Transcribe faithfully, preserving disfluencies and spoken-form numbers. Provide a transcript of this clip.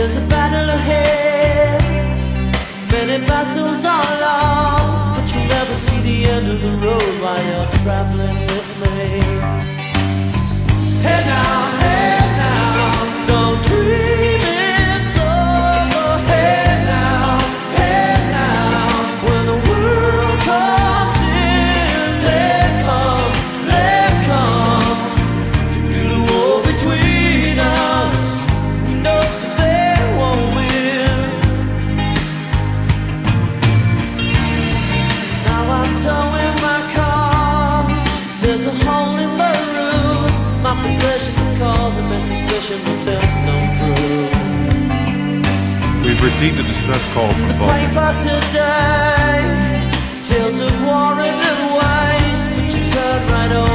There's a battle ahead, many battles are lost, but you'll never see the end of the road while you're traveling with me. Hey now, hey now, don't dream it's over. Hey now, hey now, when the world comes in, they come, they come to build a wall between us. No, they won't win. Now I'm towing my car, there's a hole in the roof. My possessions are causing me suspicion, but there's no proof. We've received a distress call from The Vulcan. paper today, tales of war and waste, but you turn right over.